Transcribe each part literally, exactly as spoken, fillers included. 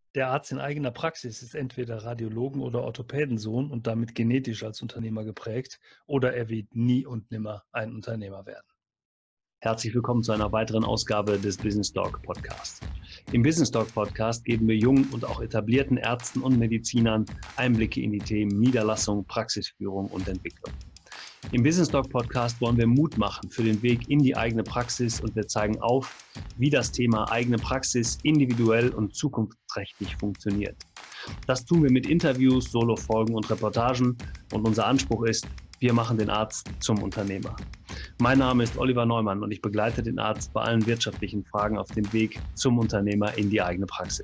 Der Arzt in eigener Praxis ist entweder Radiologen- oder Orthopädensohn und damit genetisch als Unternehmer geprägt, oder er wird nie und nimmer ein Unternehmer werden. Herzlich willkommen zu einer weiteren Ausgabe des Business Talk Podcasts. Im Business Talk Podcast geben wir jungen und auch etablierten Ärzten und Medizinern Einblicke in die Themen Niederlassung, Praxisführung und Entwicklung. Im Business Talk Podcast wollen wir Mut machen für den Weg in die eigene Praxis und wir zeigen auf, wie das Thema eigene Praxis individuell und zukunftsträchtig funktioniert. Das tun wir mit Interviews, Solofolgen und Reportagen und unser Anspruch ist, wir machen den Arzt zum Unternehmer. Mein Name ist Oliver Neumann und ich begleite den Arzt bei allen wirtschaftlichen Fragen auf dem Weg zum Unternehmer in die eigene Praxis.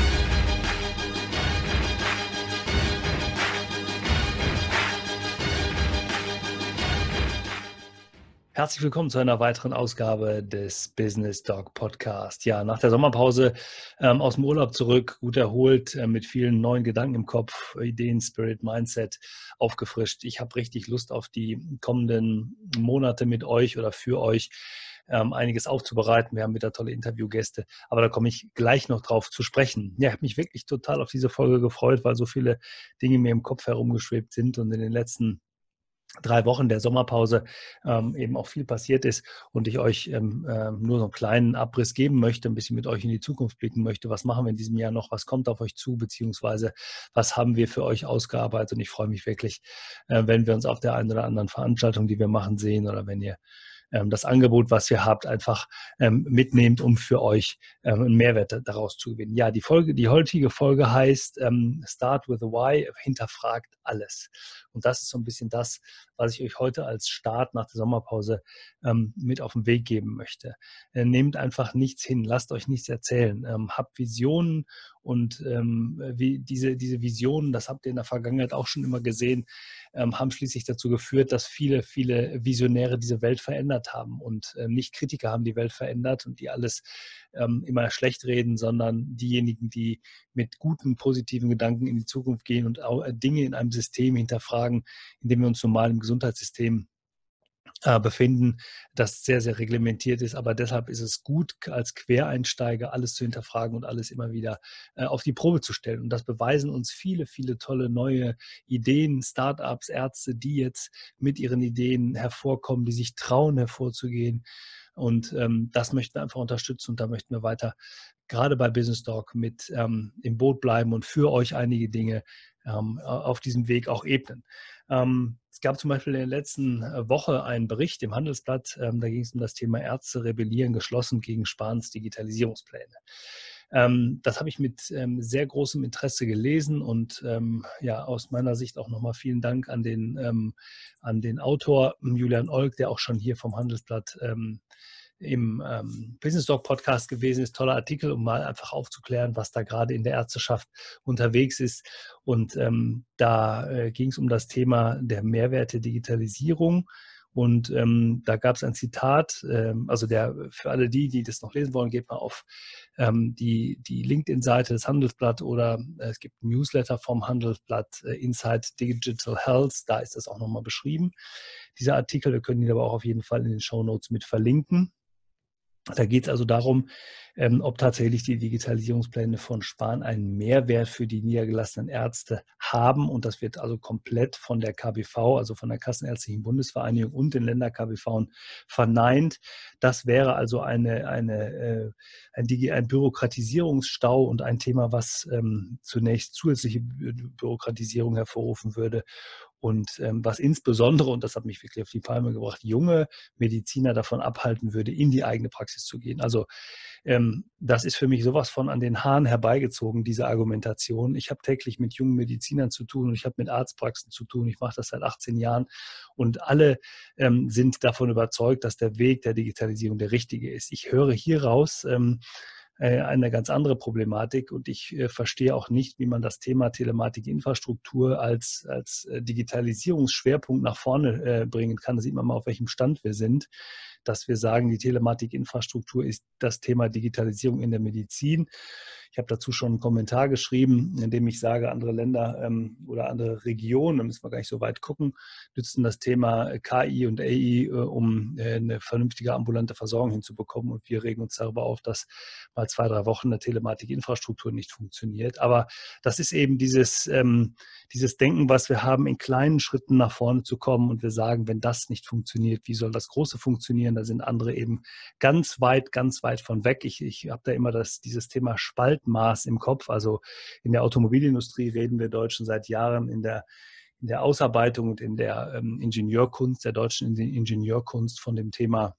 Herzlich willkommen zu einer weiteren Ausgabe des Business Talk Podcast. Ja, nach der Sommerpause ähm, aus dem Urlaub zurück, gut erholt, äh, mit vielen neuen Gedanken im Kopf, Ideen, Spirit, Mindset aufgefrischt. Ich habe richtig Lust auf die kommenden Monate mit euch oder für euch ähm, einiges aufzubereiten. Wir haben wieder tolle Interviewgäste, aber da komme ich gleich noch drauf zu sprechen. Ja, ich habe mich wirklich total auf diese Folge gefreut, weil so viele Dinge mir im Kopf herumgeschwebt sind und in den letzten drei Wochen der Sommerpause ähm, eben auch viel passiert ist und ich euch ähm, äh, nur so einen kleinen Abriss geben möchte, ein bisschen mit euch in die Zukunft blicken möchte. Was machen wir in diesem Jahr noch? Was kommt auf euch zu? Beziehungsweise was haben wir für euch ausgearbeitet? Und ich freue mich wirklich, äh, wenn wir uns auf der einen oder anderen Veranstaltung, die wir machen, sehen oder wenn ihr ähm, das Angebot, was ihr habt, einfach ähm, mitnehmt, um für euch ähm, einen Mehrwert daraus zu gewinnen. Ja, die Folge, die heutige Folge heißt ähm, Start with a Why, hinterfragt alles. Und das ist so ein bisschen das, was ich euch heute als Start nach der Sommerpause ähm, mit auf den Weg geben möchte. Äh, nehmt einfach nichts hin, lasst euch nichts erzählen, ähm, habt Visionen und ähm, wie diese, diese Visionen, das habt ihr in der Vergangenheit auch schon immer gesehen, ähm, haben schließlich dazu geführt, dass viele, viele Visionäre diese Welt verändert haben und äh, nicht Kritiker haben die Welt verändert und die alles ähm, immer schlecht reden, sondern diejenigen, die mit guten, positiven Gedanken in die Zukunft gehen und auch äh, Dinge in einem System hinterfragen, in dem wir uns normal im Gesundheitssystem äh, befinden, das sehr, sehr reglementiert ist. Aber deshalb ist es gut, als Quereinsteiger alles zu hinterfragen und alles immer wieder äh, auf die Probe zu stellen. Und das beweisen uns viele, viele tolle neue Ideen, Startups, Ärzte, die jetzt mit ihren Ideen hervorkommen, die sich trauen, hervorzugehen. Und ähm, das möchten wir einfach unterstützen und da möchten wir weiter gerade bei Business Talk mit ähm, im Boot bleiben und für euch einige Dinge ähm, auf diesem Weg auch ebnen. Ähm, es gab zum Beispiel in der letzten Woche einen Bericht im Handelsblatt, ähm, da ging es um das Thema Ärzte rebellieren geschlossen gegen Spahns Digitalisierungspläne. Ähm, das habe ich mit ähm, sehr großem Interesse gelesen und ähm, ja, aus meiner Sicht auch nochmal vielen Dank an den, ähm, an den Autor Julian Olk, der auch schon hier vom Handelsblatt ähm, im ähm, Business Talk Podcast gewesen ist. Toller Artikel, um mal einfach aufzuklären, was da gerade in der Ärzteschaft unterwegs ist. Und ähm, da äh, ging es um das Thema der Mehrwerte Digitalisierung. Und ähm, da gab es ein Zitat, ähm, also der für alle die, die das noch lesen wollen, geht mal auf ähm, die, die LinkedIn-Seite des Handelsblatt oder äh, es gibt ein Newsletter vom Handelsblatt, äh, Inside Digital Health, da ist das auch nochmal beschrieben. Dieser Artikel, wir können ihn aber auch auf jeden Fall in den Shownotes mit verlinken. Da geht es also darum, ähm, ob tatsächlich die Digitalisierungspläne von Spahn einen Mehrwert für die niedergelassenen Ärzte haben. Und das wird also komplett von der K B V, also von der Kassenärztlichen Bundesvereinigung und den Länder-K B V verneint. Das wäre also eine, eine, äh, ein, Digi ein Bürokratisierungsstau und ein Thema, was ähm, zunächst zusätzliche Bü Bürokratisierung hervorrufen würde. Und ähm, was insbesondere, und das hat mich wirklich auf die Palme gebracht, junge Mediziner davon abhalten würde, in die eigene Praxis zu gehen. Also ähm, das ist für mich sowas von an den Haaren herbeigezogen, diese Argumentation. Ich habe täglich mit jungen Medizinern zu tun und ich habe mit Arztpraxen zu tun. Ich mache das seit achtzehn Jahren und alle ähm, sind davon überzeugt, dass der Weg der Digitalisierung der richtige ist. Ich höre hier raus, ähm, äh, eine ganz andere Problematik und ich äh, verstehe auch nicht, wie man das Thema Telematikinfrastruktur als, als äh, Digitalisierungsschwerpunkt nach vorne äh, bringen kann. Da sieht man mal, auf welchem Stand wir sind, dass wir sagen, die Telematikinfrastruktur ist das Thema Digitalisierung in der Medizin. Ich habe dazu schon einen Kommentar geschrieben, in dem ich sage, andere Länder ähm, oder andere Regionen, da müssen wir gar nicht so weit gucken, nutzen das Thema K I und A I, äh, um äh, eine vernünftige ambulante Versorgung hinzubekommen. Und wir regen uns darüber auf, dass mal zwei, drei Wochen eine Telematikinfrastruktur nicht funktioniert. Aber das ist eben dieses, ähm, dieses Denken, was wir haben, in kleinen Schritten nach vorne zu kommen. Und wir sagen, wenn das nicht funktioniert, wie soll das Große funktionieren? Da sind andere eben ganz weit, ganz weit von weg. Ich, ich habe da immer das, dieses Thema Spaltmaß im Kopf. Also in der Automobilindustrie reden wir Deutschen seit Jahren in der in der Ausarbeitung und in der ähm, Ingenieurkunst, der deutschen Ingenieurkunst von dem Thema,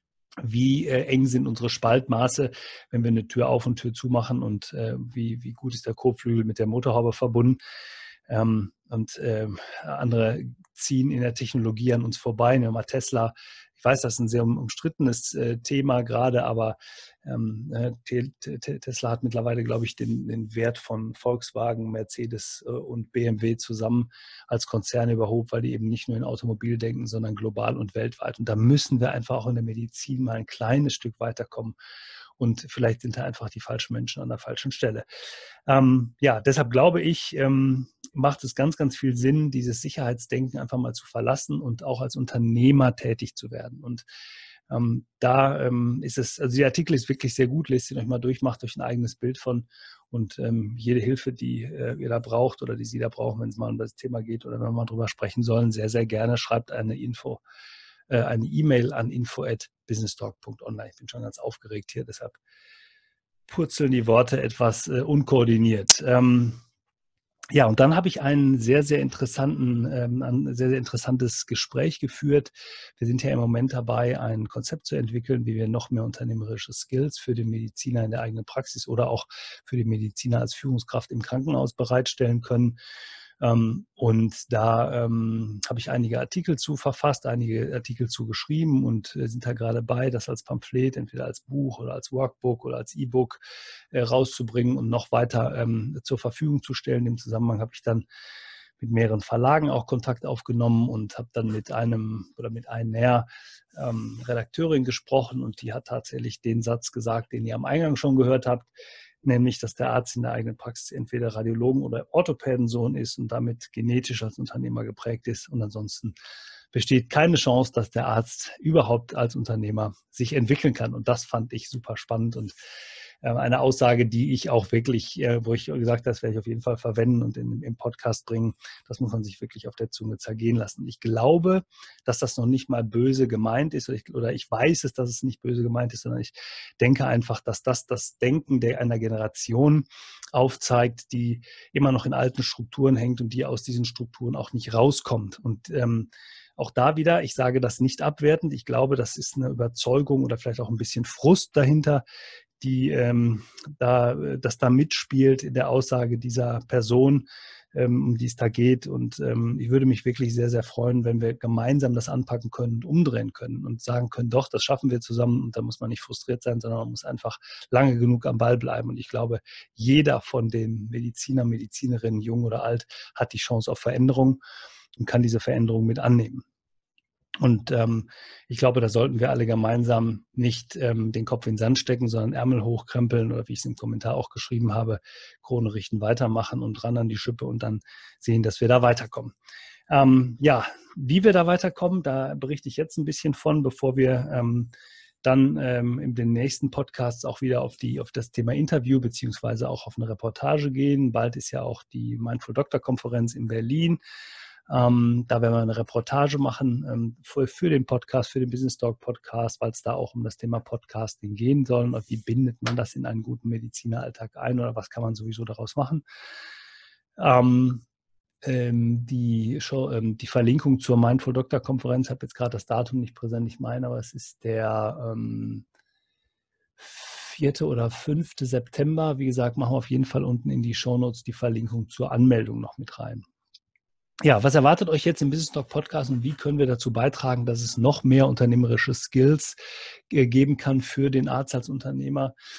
wie äh, eng sind unsere Spaltmaße, wenn wir eine Tür auf und Tür zumachen und äh, wie, wie gut ist der Kotflügel mit der Motorhaube verbunden. Ähm, und äh, andere ziehen in der Technologie an uns vorbei. Nehmen wir mal Tesla. Ich weiß, das ist ein sehr umstrittenes äh, Thema gerade, aber ähm, äh, Tesla hat mittlerweile, glaube ich, den, den Wert von Volkswagen, Mercedes äh, und B M W zusammen als Konzerne überhaupt, weil die eben nicht nur in Automobil denken, sondern global und weltweit. Und da müssen wir einfach auch in der Medizin mal ein kleines Stück weiterkommen. Und vielleicht sind da einfach die falschen Menschen an der falschen Stelle. Ähm, ja, deshalb glaube ich, ähm, macht es ganz, ganz viel Sinn, dieses Sicherheitsdenken einfach mal zu verlassen und auch als Unternehmer tätig zu werden. Und ähm, da ähm, ist es, also der Artikel ist wirklich sehr gut, lest ihn euch mal durch, macht euch ein eigenes Bild von. Und ähm, jede Hilfe, die äh, ihr da braucht oder die Sie da brauchen, wenn es mal um das Thema geht oder wenn wir mal drüber sprechen sollen, sehr, sehr gerne schreibt eine Info. eine E-Mail an info at businesstalk punkt online. Ich bin schon ganz aufgeregt hier, deshalb purzeln die Worte etwas äh, unkoordiniert. Ähm, ja, und dann habe ich einen sehr, sehr interessanten, ähm, ein sehr, sehr interessantes Gespräch geführt. Wir sind ja im Moment dabei, ein Konzept zu entwickeln, wie wir noch mehr unternehmerische Skills für den Mediziner in der eigenen Praxis oder auch für den Mediziner als Führungskraft im Krankenhaus bereitstellen können. Ähm, und da ähm, habe ich einige Artikel zu verfasst, einige Artikel zu geschrieben und äh, sind da gerade bei, das als Pamphlet, entweder als Buch oder als Workbook oder als E-Book äh, rauszubringen und noch weiter ähm, zur Verfügung zu stellen. Im Zusammenhang habe ich dann mit mehreren Verlagen auch Kontakt aufgenommen und habe dann mit einem oder mit einer ähm, Redakteurin gesprochen und die hat tatsächlich den Satz gesagt, den ihr am Eingang schon gehört habt, nämlich, dass der Arzt in der eigenen Praxis entweder Radiologen- oder Orthopädensohn ist und damit genetisch als Unternehmer geprägt ist. Und ansonsten besteht keine Chance, dass der Arzt überhaupt als Unternehmer sich entwickeln kann. Und das fand ich super spannend und eine Aussage, die ich auch wirklich, wo ich gesagt habe, das werde ich auf jeden Fall verwenden und in, im Podcast bringen. Das muss man sich wirklich auf der Zunge zergehen lassen. Ich glaube, dass das noch nicht mal böse gemeint ist oder ich, oder ich weiß es, dass es nicht böse gemeint ist, sondern ich denke einfach, dass das das Denken der einer Generation aufzeigt, die immer noch in alten Strukturen hängt und die aus diesen Strukturen auch nicht rauskommt. Und ähm, auch da wieder, ich sage das nicht abwertend, ich glaube, das ist eine Überzeugung oder vielleicht auch ein bisschen Frust dahinter, die ähm, da, das da mitspielt in der Aussage dieser Person, ähm, um die es da geht. Und ähm, ich würde mich wirklich sehr, sehr freuen, wenn wir gemeinsam das anpacken können und umdrehen können und sagen können, doch, das schaffen wir zusammen und da muss man nicht frustriert sein, sondern man muss einfach lange genug am Ball bleiben. Und ich glaube, jeder von den Medizinern, Medizinerinnen, jung oder alt, hat die Chance auf Veränderung und kann diese Veränderung mit annehmen. Und ähm, ich glaube, da sollten wir alle gemeinsam nicht ähm, den Kopf in den Sand stecken, sondern Ärmel hochkrempeln oder wie ich es im Kommentar auch geschrieben habe, Krone richten, weitermachen und ran an die Schippe und dann sehen, dass wir da weiterkommen. Ähm, ja, wie wir da weiterkommen, da berichte ich jetzt ein bisschen von, bevor wir ähm, dann ähm, in den nächsten Podcasts auch wieder auf, die, auf das Thema Interview beziehungsweise auch auf eine Reportage gehen. Bald ist ja auch die Mindful Doctor Konferenz in Berlin. Ähm, da werden wir eine Reportage machen ähm, für, für den Podcast, für den Business Talk Podcast, weil es da auch um das Thema Podcasting gehen soll. Und wie bindet man das in einen guten Medizineralltag ein oder was kann man sowieso daraus machen? Ähm, ähm, die, Show, ähm, die Verlinkung zur Mindful Doctor Konferenz, ich habe jetzt gerade das Datum nicht präsent, ich meine, aber es ist der ähm, vierte oder fünfte September. Wie gesagt, machen wir auf jeden Fall unten in die Shownotes die Verlinkung zur Anmeldung noch mit rein. Ja, was erwartet euch jetzt im Business Talk Podcast und wie können wir dazu beitragen, dass es noch mehr unternehmerische Skills äh, geben kann für den Arzt als Unternehmer?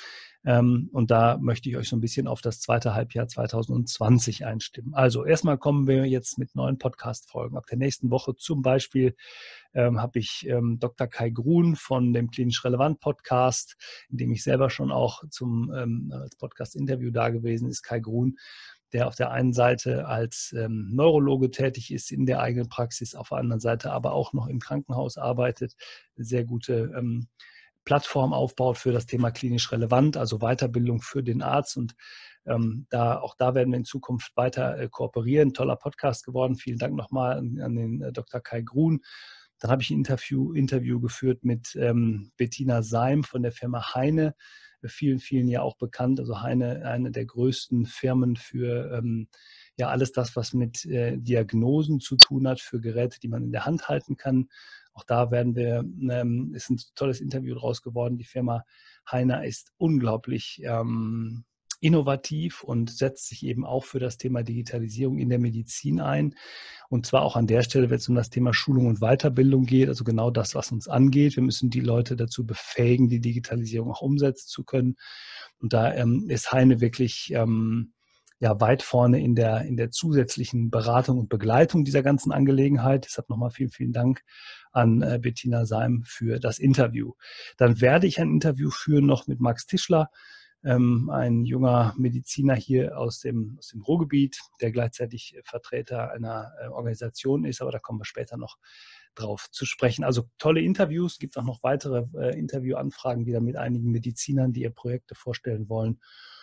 Ähm, und da möchte ich euch so ein bisschen auf das zweite Halbjahr zwanzig zwanzig einstimmen. Also erstmal kommen wir jetzt mit neuen Podcast-Folgen. Ab der nächsten Woche zum Beispiel ähm, habe ich ähm, Doktor Kai Grun von dem Klinisch Relevant Podcast, in dem ich selber schon auch zum ähm, als Podcast-Interview da gewesen ist. Kai Grun, der auf der einen Seite als ähm, Neurologe tätig ist in der eigenen Praxis, auf der anderen Seite aber auch noch im Krankenhaus arbeitet, eine sehr gute ähm, Plattform aufbaut für das Thema klinisch relevant, also Weiterbildung für den Arzt. Und ähm, da, auch da werden wir in Zukunft weiter äh, kooperieren. Toller Podcast geworden. Vielen Dank nochmal an, an den äh, Doktor Kai Grun. Dann habe ich ein Interview, Interview geführt mit ähm, Bettina Seim von der Firma Heine. Vielen, vielen ja auch bekannt. Also Heine, eine der größten Firmen für ähm, ja alles das, was mit äh, Diagnosen zu tun hat, für Geräte, die man in der Hand halten kann. Auch da werden wir, ähm, ist ein tolles Interview draus geworden. Die Firma Heine ist unglaublich ähm, innovativ und setzt sich eben auch für das Thema Digitalisierung in der Medizin ein. Und zwar auch an der Stelle, wenn es um das Thema Schulung und Weiterbildung geht, also genau das, was uns angeht. Wir müssen die Leute dazu befähigen, die Digitalisierung auch umsetzen zu können. Und da ähm, ist Heine wirklich ähm, ja, weit vorne in der, in der zusätzlichen Beratung und Begleitung dieser ganzen Angelegenheit. Deshalb nochmal vielen, vielen Dank an äh, Bettina Seim für das Interview. Dann werde ich ein Interview führen noch mit Max Tischler, ähm, ein junger Mediziner hier aus dem, aus dem Ruhrgebiet, der gleichzeitig Vertreter einer äh, Organisation ist, aber da kommen wir später noch drauf zu sprechen. Also tolle Interviews, es gibt auch noch weitere äh, Interviewanfragen wieder mit einigen Medizinern, die ihr Projekte vorstellen wollen.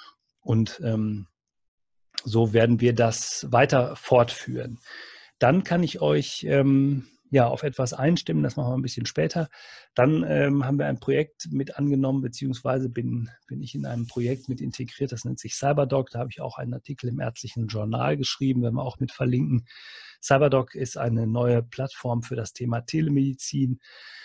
Und ähm, so werden wir das weiter fortführen. Dann kann ich euch ähm, ja, auf etwas einstimmen, das machen wir ein bisschen später. Dann ähm, haben wir ein Projekt mit angenommen, beziehungsweise bin, bin ich in einem Projekt mit integriert, das nennt sich CyberDoc. Da habe ich auch einen Artikel im ärztlichen Journal geschrieben, werden wir auch mit verlinken. CyberDoc ist eine neue Plattform für das Thema Telemedizin.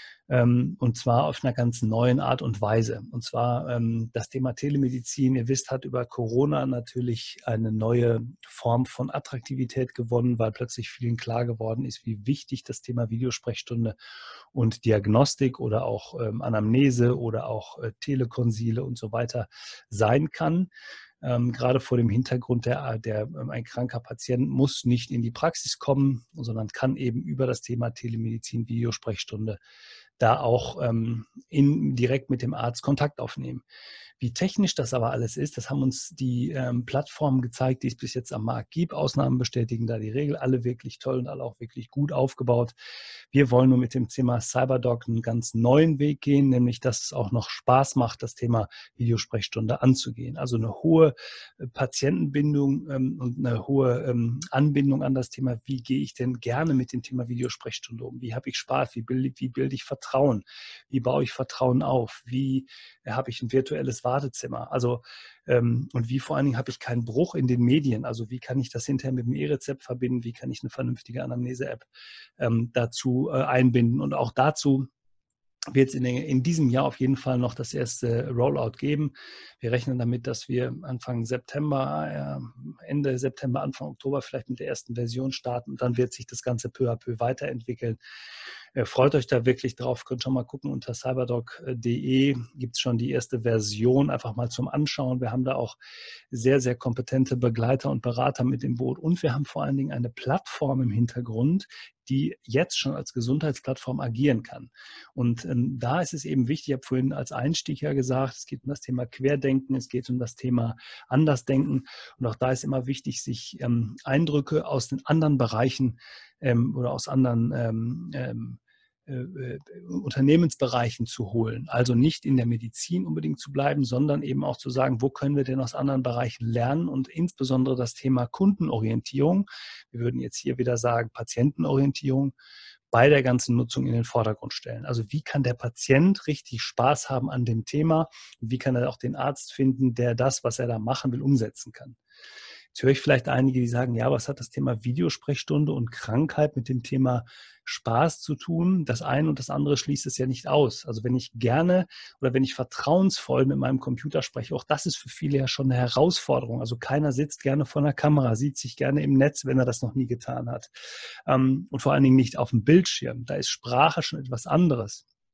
Ähm, und zwar auf einer ganz neuen Art und Weise. Und zwar ähm, das Thema Telemedizin, ihr wisst, hat über Corona natürlich eine neue Form von Attraktivität gewonnen, weil plötzlich vielen klar geworden ist, wie wichtig das Thema Videosprechstunde und Diagnostik oder auch ähm, Anamnese oder auch äh, Telekonsile und so weiter sein kann. Ähm, gerade vor dem Hintergrund, der, der ähm, ein kranker Patient muss nicht in die Praxis kommen, sondern kann eben über das Thema Telemedizin, Videosprechstunde da auch ähm, in, direkt mit dem Arzt Kontakt aufnehmen. Wie technisch das aber alles ist, das haben uns die ähm, Plattformen gezeigt, die es bis jetzt am Markt gibt. Ausnahmen bestätigen da die Regel, alle wirklich toll und alle auch wirklich gut aufgebaut. Wir wollen nur mit dem Thema CyberDoc einen ganz neuen Weg gehen, nämlich dass es auch noch Spaß macht, das Thema Videosprechstunde anzugehen. Also eine hohe äh, Patientenbindung ähm, und eine hohe ähm, Anbindung an das Thema, wie gehe ich denn gerne mit dem Thema Videosprechstunde um? Wie habe ich Spaß? Wie bilde, wie bilde ich Vertrauen? Wie baue ich Vertrauen auf? Wie äh, habe ich ein virtuelles Wartezimmer? Also ähm, und wie vor allen Dingen habe ich keinen Bruch in den Medien? Also wie kann ich das hinterher mit dem E-Rezept verbinden? Wie kann ich eine vernünftige Anamnese-App ähm, dazu äh, einbinden? Und auch dazu wird es in, in diesem Jahr auf jeden Fall noch das erste Rollout geben. Wir rechnen damit, dass wir Anfang September, äh, Ende September, Anfang Oktober vielleicht mit der ersten Version starten und dann wird sich das Ganze peu à peu weiterentwickeln. Äh, freut euch da wirklich drauf, könnt schon mal gucken, unter cyberdoc punkt de gibt es schon die erste Version, einfach mal zum Anschauen. Wir haben da auch sehr, sehr kompetente Begleiter und Berater mit im Boot und wir haben vor allen Dingen eine Plattform im Hintergrund, die jetzt schon als Gesundheitsplattform agieren kann. Und ähm, da ist es eben wichtig, ich habe vorhin als Einstieg ja gesagt, es geht um das Thema Querdenken, es geht um das Thema Andersdenken. Und auch da ist immer wichtig, sich ähm, Eindrücke aus den anderen Bereichen ähm, oder aus anderen ähm, ähm, äh, Unternehmensbereichen zu holen. Also nicht in der Medizin unbedingt zu bleiben, sondern eben auch zu sagen, wo können wir denn aus anderen Bereichen lernen und insbesondere das Thema Kundenorientierung. Wir würden jetzt hier wieder sagen Patientenorientierung bei der ganzen Nutzung in den Vordergrund stellen. Also wie kann der Patient richtig Spaß haben an dem Thema und wie kann er auch den Arzt finden, der das, was er da machen will, umsetzen kann. Jetzt höre ich vielleicht einige, die sagen, ja, was hat das Thema Videosprechstunde und Krankheit mit dem Thema Spaß zu tun? Das eine und das andere schließt es ja nicht aus. Also wenn ich gerne oder wenn ich vertrauensvoll mit meinem Computer spreche, auch das ist für viele ja schon eine Herausforderung. Also keiner sitzt gerne vor einer Kamera, sieht sich gerne im Netz, wenn er das noch nie getan hat. Und vor allen Dingen nicht auf dem Bildschirm. Da ist Sprache schon etwas anderes.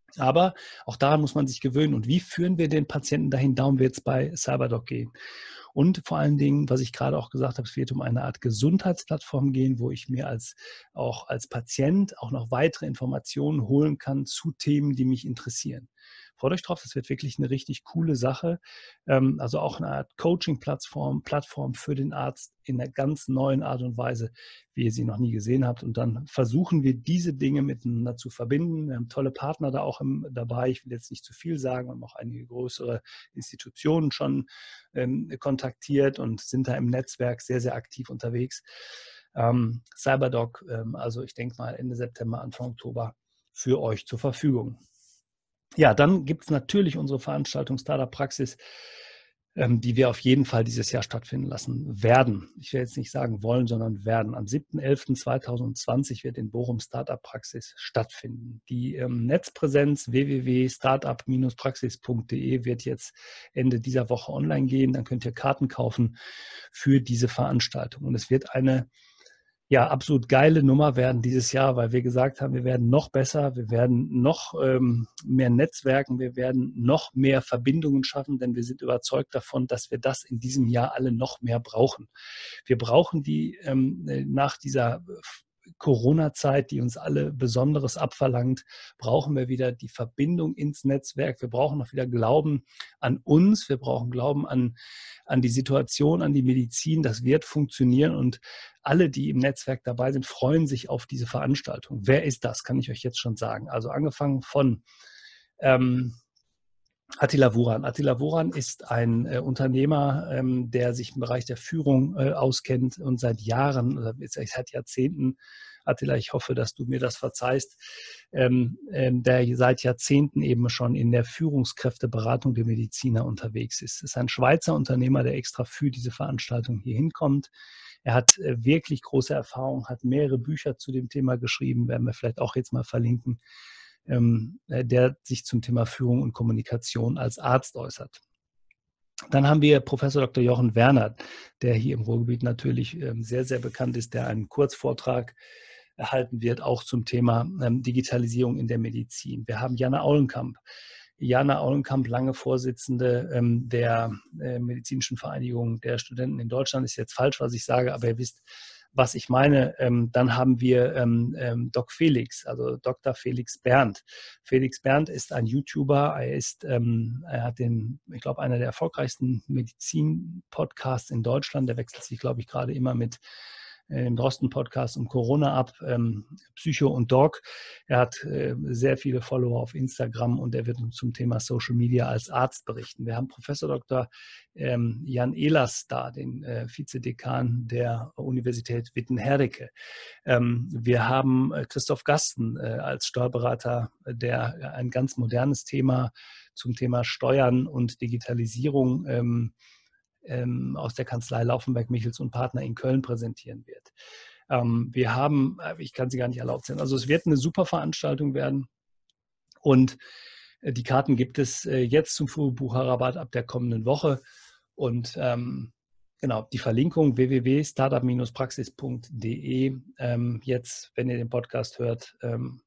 Aber auch daran muss man sich gewöhnen. Und wie führen wir den Patienten dahin? Darum wird es bei CyberDoc gehen. Und vor allen Dingen, was ich gerade auch gesagt habe, es wird um eine Art Gesundheitsplattform gehen, wo ich mir als, auch als Patient auch noch weitere Informationen holen kann zu Themen, die mich interessieren. Freut euch drauf, das wird wirklich eine richtig coole Sache. Also auch eine Art Coaching-Plattform, Plattform für den Arzt in einer ganz neuen Art und Weise, wie ihr sie noch nie gesehen habt. Und dann versuchen wir, diese Dinge miteinander zu verbinden. Wir haben tolle Partner da auch im, dabei. Ich will jetzt nicht zu viel sagen. Wir haben auch einige größere Institutionen schon ähm, kontaktiert und sind da im Netzwerk sehr, sehr aktiv unterwegs. Ähm, CyberDoc, ähm, also ich denke mal Ende September, Anfang Oktober für euch zur Verfügung. Ja, dann gibt es natürlich unsere Veranstaltung Startup Praxis, ähm, die wir auf jeden Fall dieses Jahr stattfinden lassen werden. Ich will jetzt nicht sagen wollen, sondern werden. Am siebten elften zweitausendzwanzig wird in Bochum Startup Praxis stattfinden. Die ähm, Netzpräsenz w w w punkt startup praxis punkt de wird jetzt Ende dieser Woche online gehen. Dann könnt ihr Karten kaufen für diese Veranstaltung. Und es wird eine ja, absolut geile Nummer werden dieses Jahr, weil wir gesagt haben, wir werden noch besser, wir werden noch ähm, mehr Netzwerken, wir werden noch mehr Verbindungen schaffen, denn wir sind überzeugt davon, dass wir das in diesem Jahr alle noch mehr brauchen. Wir brauchen die ähm, nach dieser Corona-Zeit, die uns alle Besonderes abverlangt, brauchen wir wieder die Verbindung ins Netzwerk. Wir brauchen auch wieder Glauben an uns. Wir brauchen Glauben an, an die Situation, an die Medizin. Das wird funktionieren und alle, die im Netzwerk dabei sind, freuen sich auf diese Veranstaltung. Wer ist das? Kann ich euch jetzt schon sagen. Also angefangen von ähm, Attila Wuran. Attila Wuran ist ein äh, Unternehmer, ähm, der sich im Bereich der Führung äh, auskennt und seit Jahren, oder seit Jahrzehnten, Attila, ich hoffe, dass du mir das verzeihst, ähm, ähm, der seit Jahrzehnten eben schon in der Führungskräfteberatung der Mediziner unterwegs ist. Es ist ein Schweizer Unternehmer, der extra für diese Veranstaltung hier hinkommt. Er hat äh, wirklich große Erfahrung, hat mehrere Bücher zu dem Thema geschrieben, werden wir vielleicht auch jetzt mal verlinken, der sich zum Thema Führung und Kommunikation als Arzt äußert. Dann haben wir Professor Doktor Jochen Werner, der hier im Ruhrgebiet natürlich sehr, sehr bekannt ist, der einen Kurzvortrag erhalten wird, auch zum Thema Digitalisierung in der Medizin. Wir haben Jana Aulenkamp. Jana Aulenkamp, lange Vorsitzende ähm, der äh, Medizinischen Vereinigung der Studenten in Deutschland. Ist jetzt falsch, was ich sage, aber ihr wisst, was ich meine. Ähm, dann haben wir ähm, ähm, Doc Felix, also Doktor Felix Berndt. Felix Berndt ist ein YouTuber. Er ist, ähm, er hat den, ich glaube, einer der erfolgreichsten Medizin-Podcasts in Deutschland. Der wechselt sich, glaube ich, gerade immer mit im Drosten-Podcast um Corona ab, ähm, Psycho und Doc. Er hat äh, sehr viele Follower auf Instagram und er wird uns zum Thema Social Media als Arzt berichten. Wir haben Professor Doktor Ähm, Jan Ehlers da, den äh, Vizedekan der Universität Witten-Herdecke. Ähm, wir haben äh, Christoph Gasten äh, als Steuerberater, der ein ganz modernes Thema zum Thema Steuern und Digitalisierung ähm, aus der Kanzlei Laufenberg, Michels und Partner in Köln präsentieren wird. Ähm, wir haben, ich kann sie gar nicht alle aufzählen, also es wird eine super Veranstaltung werden und die Karten gibt es jetzt zum Frühbucherrabatt ab der kommenden Woche und ähm, genau, die Verlinkung w w w punkt startup praxis punkt de ähm, jetzt, wenn ihr den Podcast hört, ähm,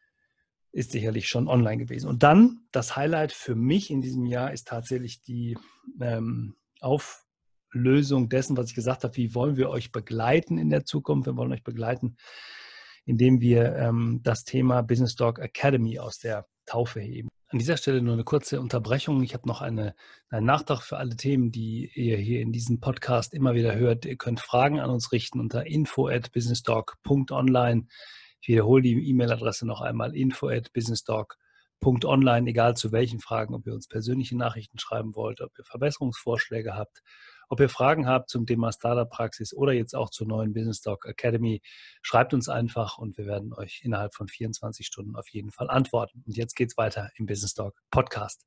ist sicherlich schon online gewesen. Und dann, das Highlight für mich in diesem Jahr ist tatsächlich die ähm, Auflösung dessen, was ich gesagt habe, wie wollen wir euch begleiten in der Zukunft? Wir wollen euch begleiten, indem wir ähm, das Thema Business Doc Academy aus der Taufe heben. An dieser Stelle nur eine kurze Unterbrechung. Ich habe noch eine, einen Nachtrag für alle Themen, die ihr hier in diesem Podcast immer wieder hört. Ihr könnt Fragen an uns richten unter info at businessdoc punkt online. Ich wiederhole die E-Mail-Adresse noch einmal, info at businessdoc punkt online, egal zu welchen Fragen, ob ihr uns persönliche Nachrichten schreiben wollt, ob ihr Verbesserungsvorschläge habt, ob ihr Fragen habt zum Thema Startup-Praxis oder jetzt auch zur neuen Business Doc Academy. Schreibt uns einfach und wir werden euch innerhalb von vierundzwanzig Stunden auf jeden Fall antworten. Und jetzt geht's weiter im Business Doc Podcast.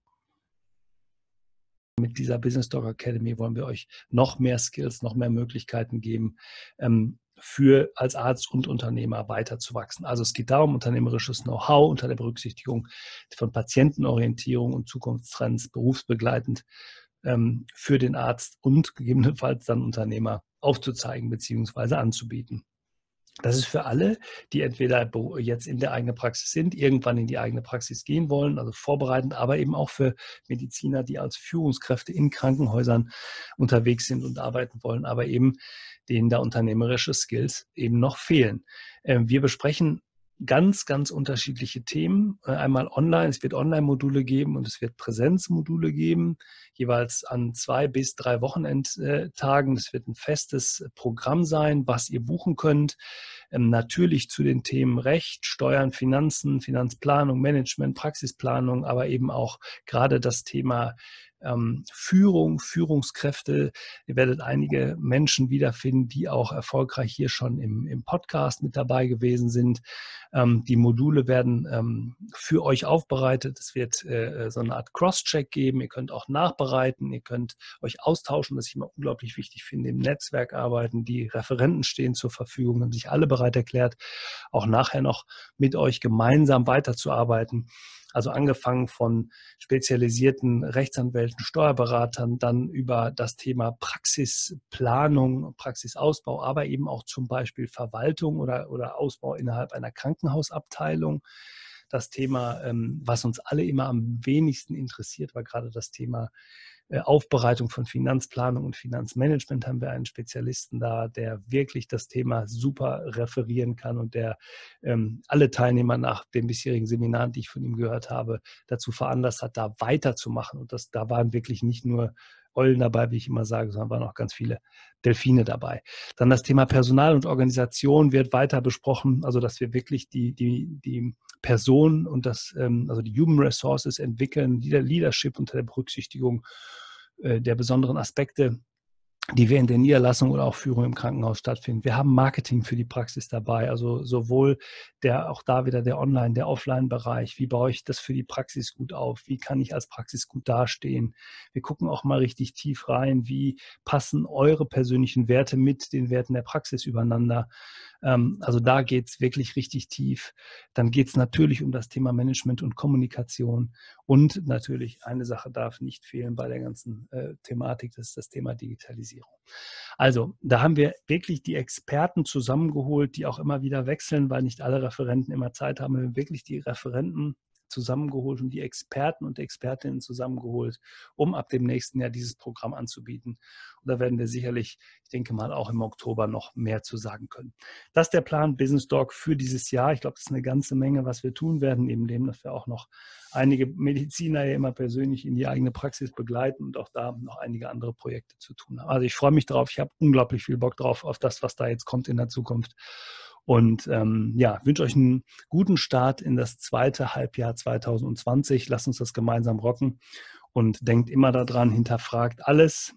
Mit dieser Business Doc Academy wollen wir euch noch mehr Skills, noch mehr Möglichkeiten geben, ähm, für als Arzt und Unternehmer weiterzuwachsen. Also es geht darum, unternehmerisches Know-how unter der Berücksichtigung von Patientenorientierung und Zukunftstrends berufsbegleitend ähm, für den Arzt und gegebenenfalls dann Unternehmer aufzuzeigen bzw. anzubieten. Das ist für alle, die entweder jetzt in der eigenen Praxis sind, irgendwann in die eigene Praxis gehen wollen, also vorbereitend, aber eben auch für Mediziner, die als Führungskräfte in Krankenhäusern unterwegs sind und arbeiten wollen, aber eben denen da unternehmerische Skills eben noch fehlen. Wir besprechen ganz, ganz unterschiedliche Themen. Einmal online, es wird Online-Module geben und es wird Präsenzmodule geben, jeweils an zwei bis drei Wochenendtagen. Es wird ein festes Programm sein, was ihr buchen könnt. Natürlich zu den Themen Recht, Steuern, Finanzen, Finanzplanung, Management, Praxisplanung, aber eben auch gerade das Thema Ähm, Führung, Führungskräfte. Ihr werdet einige Menschen wiederfinden, die auch erfolgreich hier schon im, im Podcast mit dabei gewesen sind. Ähm, die Module werden ähm, für euch aufbereitet. Es wird äh, so eine Art Cross-Check geben. Ihr könnt auch nachbereiten. Ihr könnt euch austauschen, was ich immer unglaublich wichtig finde, im Netzwerk arbeiten. Die Referenten stehen zur Verfügung, haben sich alle bereit erklärt, auch nachher noch mit euch gemeinsam weiterzuarbeiten. Also angefangen von spezialisierten Rechtsanwälten, Steuerberatern, dann über das Thema Praxisplanung, Praxisausbau, aber eben auch zum Beispiel Verwaltung oder, oder Ausbau innerhalb einer Krankenhausabteilung. Das Thema, was uns alle immer am wenigsten interessiert, war gerade das Thema Aufbereitung von Finanzplanung und Finanzmanagement. Haben wir einen Spezialisten da, der wirklich das Thema super referieren kann und der ähm, alle Teilnehmer nach den bisherigen Seminaren, die ich von ihm gehört habe, dazu veranlasst hat, da weiterzumachen. Und das, da waren wirklich nicht nur Eulen dabei, wie ich immer sage, sondern waren auch ganz viele Delfine dabei. Dann das Thema Personal und Organisation wird weiter besprochen, also dass wir wirklich die, die, die Person und das, ähm, also die Human Resources entwickeln, Leadership unter der Berücksichtigung äh, der besonderen Aspekte, die wir in der Niederlassung oder auch Führung im Krankenhaus stattfinden. Wir haben Marketing für die Praxis dabei, also sowohl der, auch da wieder der Online-, der Offline-Bereich. Wie baue ich das für die Praxis gut auf? Wie kann ich als Praxis gut dastehen? Wir gucken auch mal richtig tief rein. Wie passen eure persönlichen Werte mit den Werten der Praxis übereinander? Ähm, also da geht es wirklich richtig tief. Dann geht es natürlich um das Thema Management und Kommunikation. Und natürlich, eine Sache darf nicht fehlen bei der ganzen äh, Thematik, das ist das Thema Digitalisierung. Also, da haben wir wirklich die Experten zusammengeholt, die auch immer wieder wechseln, weil nicht alle Referenten immer Zeit haben. Wir haben wirklich die Referenten zusammengeholt und die Experten und Expertinnen zusammengeholt, um ab dem nächsten Jahr dieses Programm anzubieten. Und da werden wir sicherlich, ich denke mal, auch im Oktober noch mehr zu sagen können. Das ist der Plan Business Doc für dieses Jahr. Ich glaube, das ist eine ganze Menge, was wir tun werden, neben dem, dass wir auch noch einige Mediziner ja immer persönlich in die eigene Praxis begleiten und auch da noch einige andere Projekte zu tun haben. Also ich freue mich drauf. Ich habe unglaublich viel Bock drauf, auf das, was da jetzt kommt in der Zukunft. Und ähm, ja, wünsche euch einen guten Start in das zweite Halbjahr zwanzig zwanzig. Lasst uns das gemeinsam rocken und denkt immer daran, hinterfragt alles.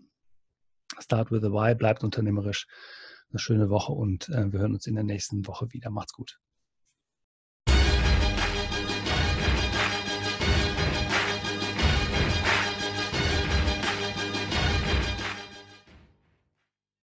Start with a Why, bleibt unternehmerisch. Eine schöne Woche und äh, wir hören uns in der nächsten Woche wieder. Macht's gut.